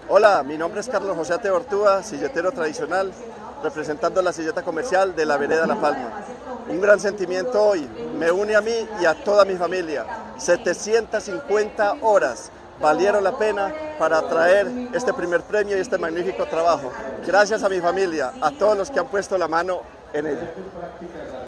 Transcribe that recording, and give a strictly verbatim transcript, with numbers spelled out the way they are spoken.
Hola, mi nombre es Carlos José Ateortúa, silletero tradicional, representando la silleta comercial de la Vereda La Palma. Un gran sentimiento hoy, me une a mí y a toda mi familia. setecientas cincuenta horas valieron la pena para traer este primer premio y este magnífico trabajo. Gracias a mi familia, a todos los que han puesto la mano en ello.